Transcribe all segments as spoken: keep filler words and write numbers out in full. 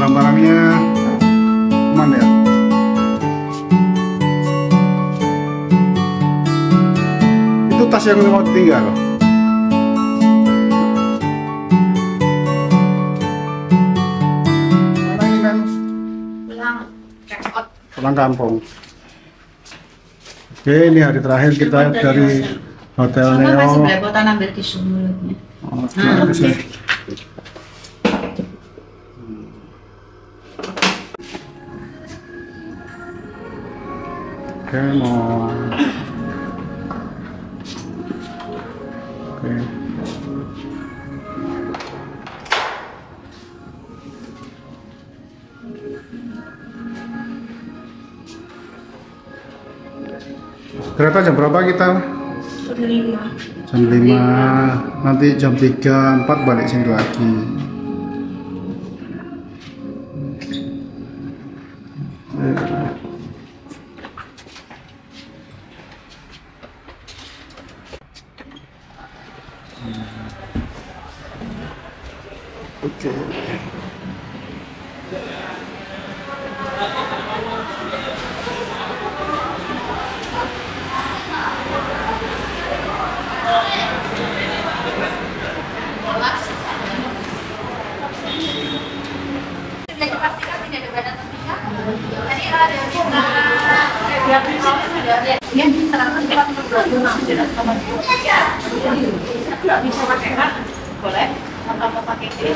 barang-barangnya aman ya. Itu tas yang mau tinggal. Mana ini kan? Pulang repot. Pulang kampung. Oke, ini hari terakhir kita dari Hotel Mama Neo. masih belepotan ambil tisu mulutnya. Oh, terima kasih. Oke, mau. Oke. Kereta jam berapa kita? Jam lima. Jam lima. Nanti jam tiga empat balik sini lagi. Oke. Ya, terangkan kita bisa pakai kan? Boleh? Atau mau pakai kris?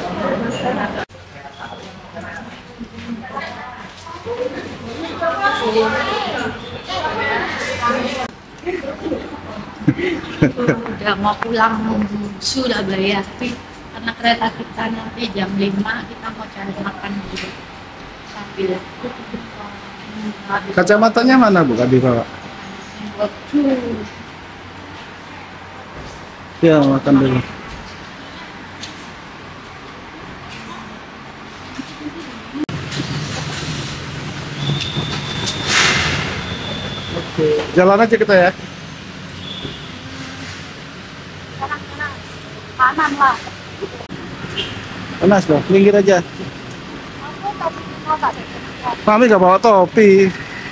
Udah mau pulang sudah bayar, tapi karena kereta kita nanti jam lima, kita mau cari makan dulu sambil Kacamatanya mana Bu? Tadi bawa. Ya, makan dulu. Oke, jalan aja kita ya. kanan lah. Panas loh, minggir aja. Mami gak bawa topi.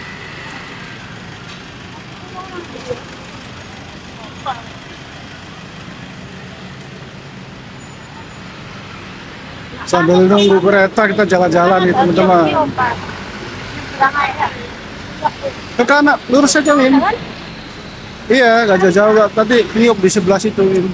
Sambil nunggu kereta kita jalan-jalan nih teman-teman. Ke kanan, lurus aja Win. Iya, gak jauh-jauh. Tadi niup di sebelah situ Win.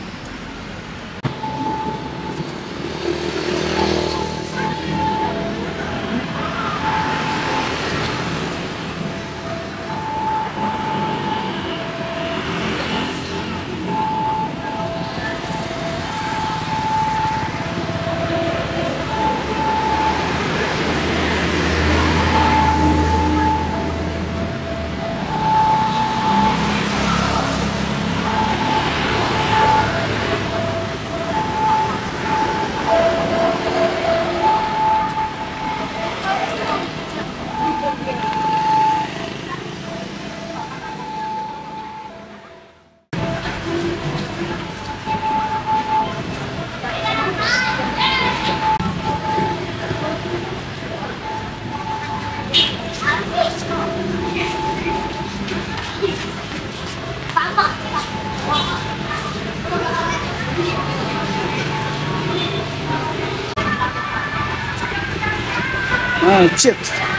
Ah, shit.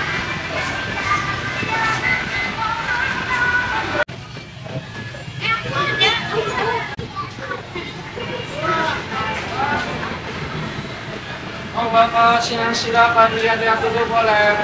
Oh Bapak, siang silakan lihat-lihat dulu boleh.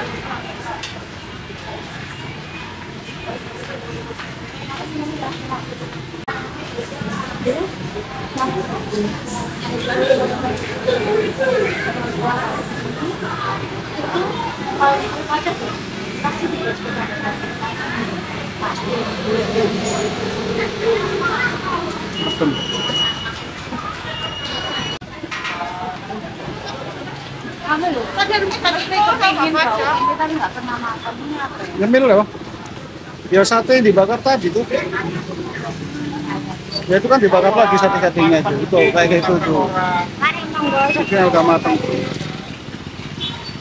Kamu loh, kan dari tadi saya kepingin tau, ini tadi nggak pernah makan, ini apa ya? Ngemil loh. Ya sate yang dibakar tadi tuh. Ya itu kan dibakar lagi sate-satenya itu. Itu kayak gitu tuh. Mari monggo. Ini udah matang.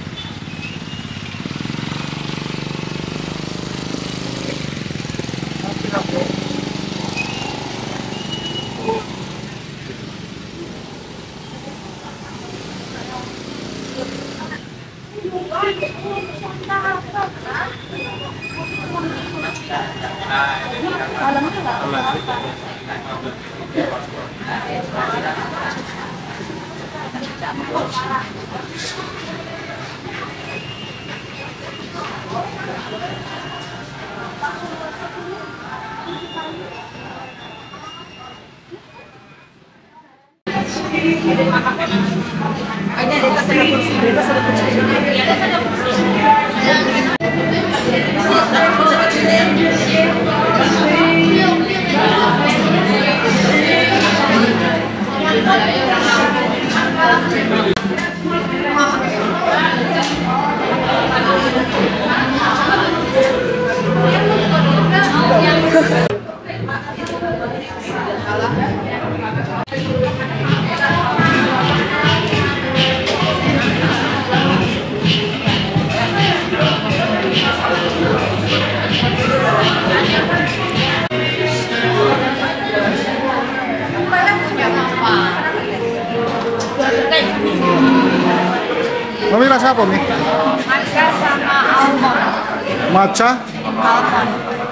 Mami rasa apa, Mi? Matcha sama almond. Matcha? Almond.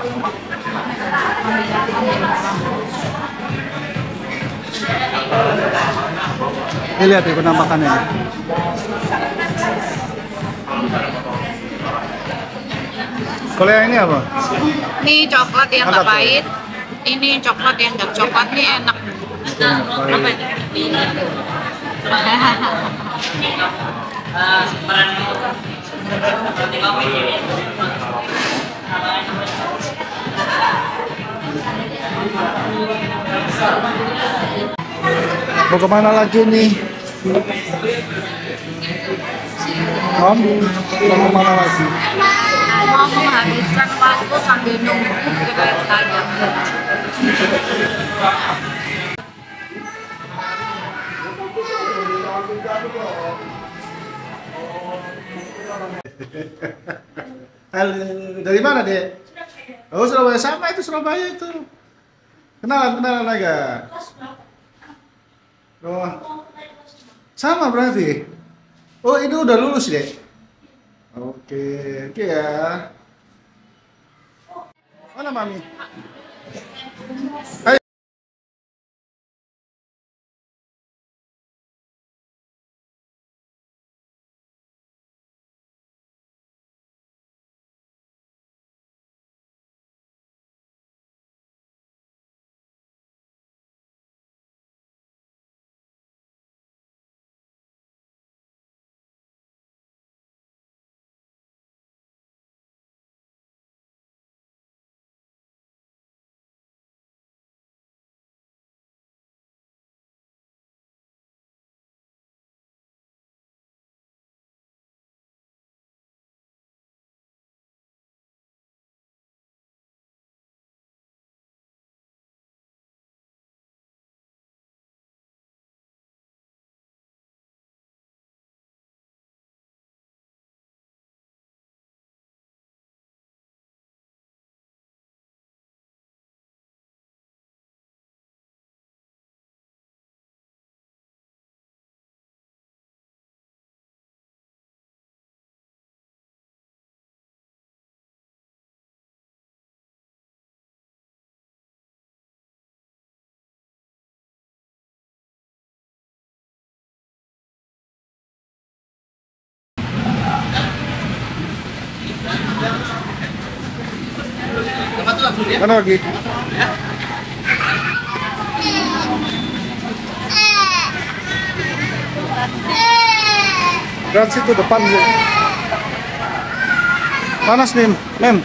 Ini lihat ya penampakannya. Kalau yang ini apa? Ini coklat yang Ada nggak tuh. pahit. Ini coklat yang dark coklat ini enak. Apa ini? Mau kemana lagi nih? Om, mau kemana lagi? Mau menghabiskan waktu sambil nunggu kereta jam. Halo, dari mana, Dek? Oh, Surabaya. Sama itu Surabaya itu. Kenalan, kenalan aja. Oh, sama berarti. Oh, itu udah lulus, Dek? Oke, oke ya. Mana Mami? Hai. Mana lagi? Berat situ depan. Panas nih, Mem.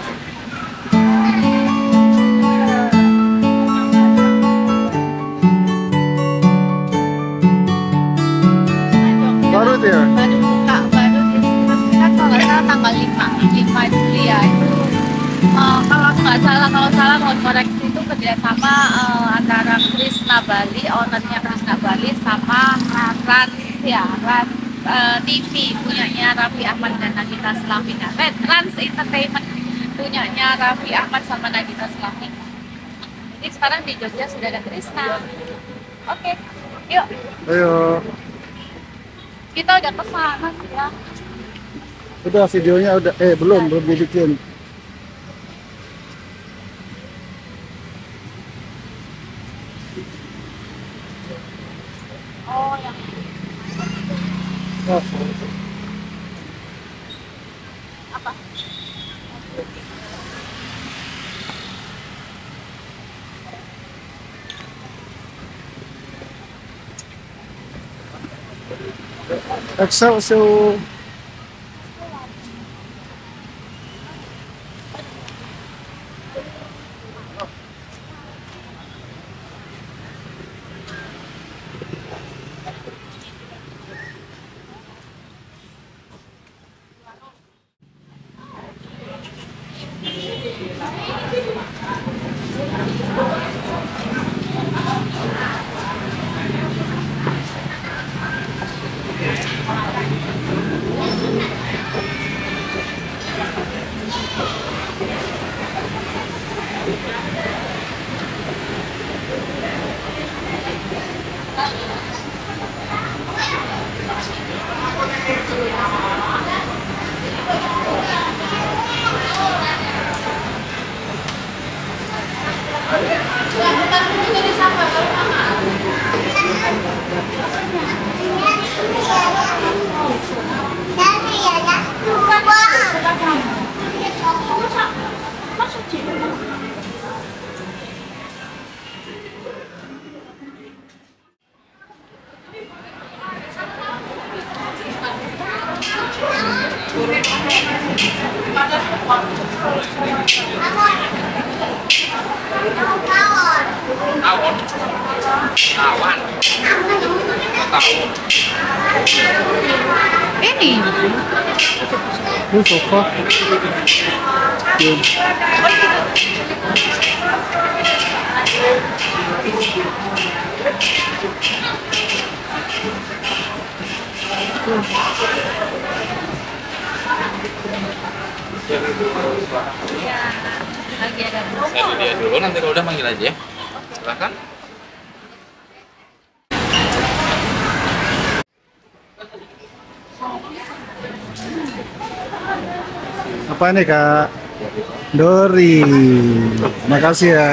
Baru itu ya? Baru buka, baru kan kalau nggak salah tanggal lima, lima Juli ya itu. Uh, kalau nggak salah, kalau salah mohon koreksi itu kerjasama uh, antara Krishna Bali, ownernya Krishna Bali sama Rans ya, Rans uh, T V punyanya Raffi Ahmad dan Nagita Slavina. Red Rans Entertainment punyanya Raffi Ahmad sama Nagita Slavina. Jadi sekarang di Jogja sudah ada Krishna. Oke, yuk. Ayo. Kita udah kesana sih ya. Udah videonya udah eh belum belum dibikin. Oh yang Oh. apa? Excel so Tawon. Awan. Tawon. Ini ini sofa. Yun. ya lagi ada Saya dia dulu, nanti kalau udah manggil aja ya. Silakan. Apa nih Kak? Dori. Makasih ya.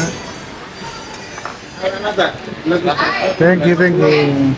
Thank you, thank you.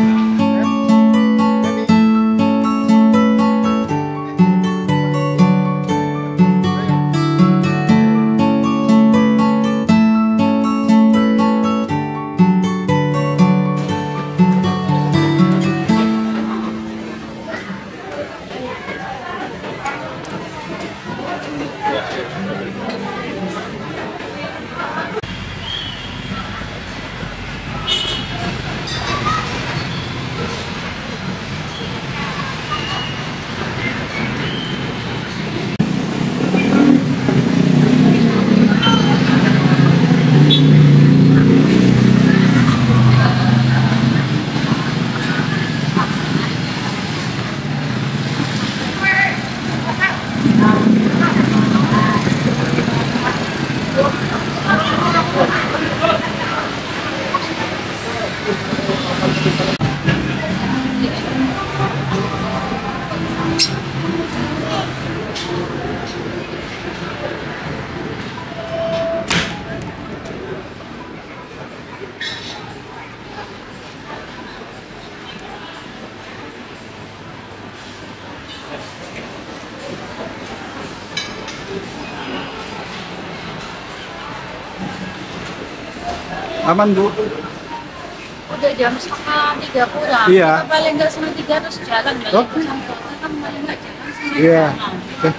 Aman Bu? udah jam setengah tiga pulang. Iya. Kita paling nggak setengah tiga terus jalan balik Oh. ke Sangkota kan paling nggak jalan setengah Iya. tiga.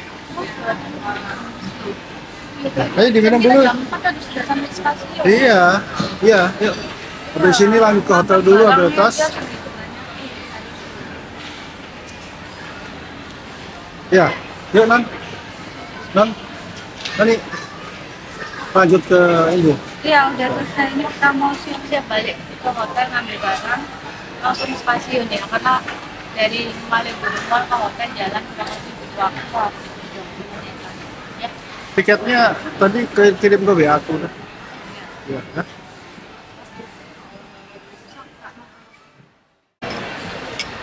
Oke. Ayo diminum dulu. Jam empat harus sudah sampai stasiun. Iya, iya, yuk. Habis sini lanjut ke hotel dulu, ambil tas. Ya, yuk Non. Non, Nani. Lanjut ke ini. Iya udah selesai, ini kita mau siap-siap balik ke hotel ngambil barang langsung stasiun ya, karena dari Malioboro ke hotel jalan kurang lebih butuh waktu ya. Tiketnya tadi ke- kirim ke W A aku udah. Ya, ya.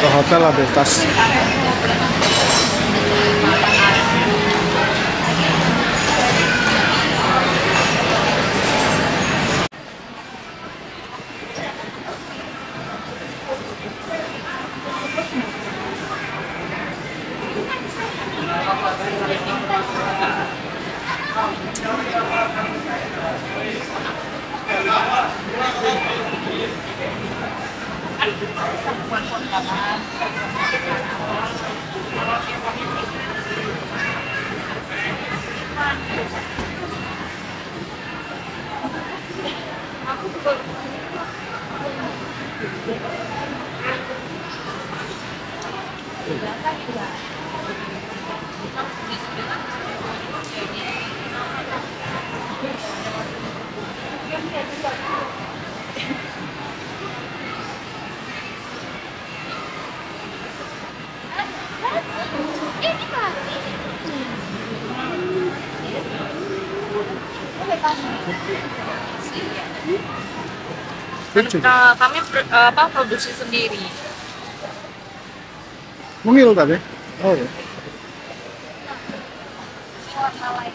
Ke hotel lah bebas. Lucu. Nah, kami pro- apa produksi sendiri. Mungil tapi. Oh ya. Warna lain.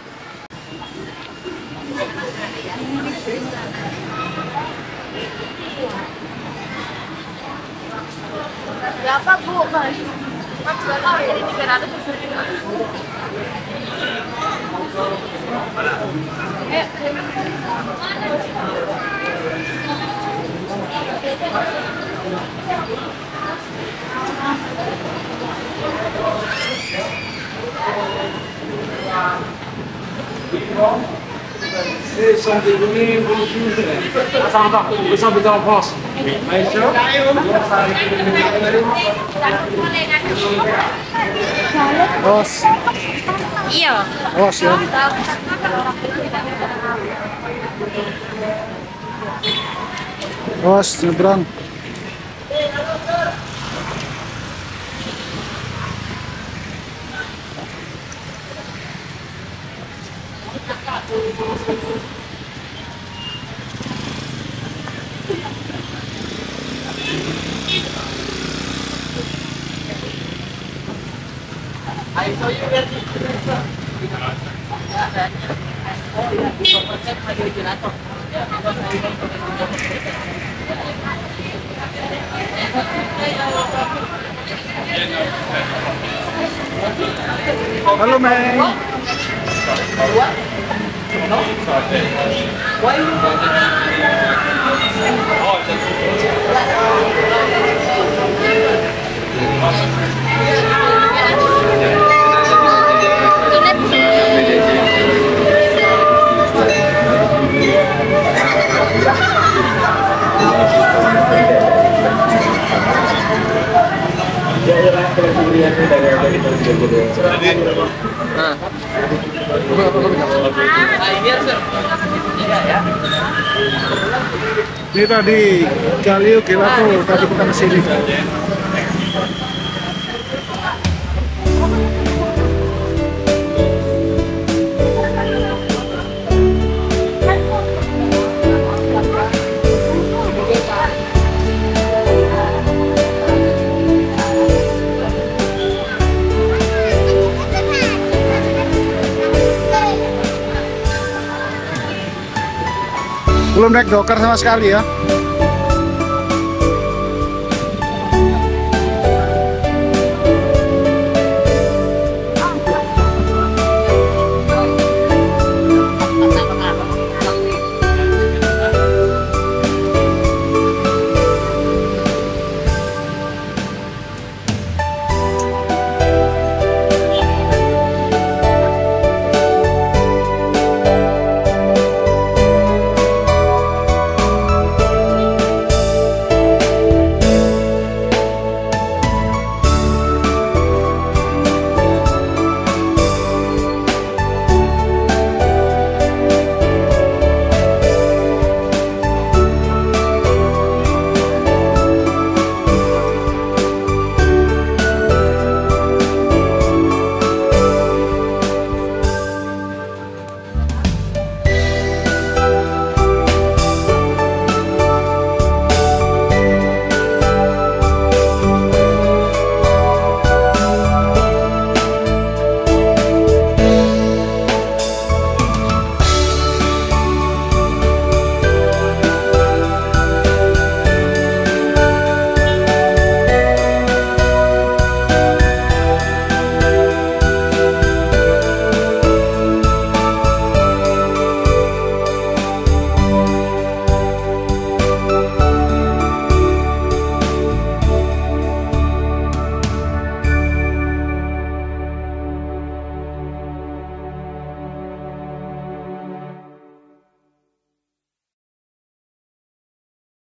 Berapa Bu? Mas? Mas berapa? Jadi tiga ratus. Eh, C'est sont des données bonjour. Attends, attends, vous habitez en France. Bien sûr. Os. iya. Os ya. Os nyebrang. Halo Meng. Ini tadi Galio gila tuh tadi bukan kesini. Belum naik dokar sama sekali ya.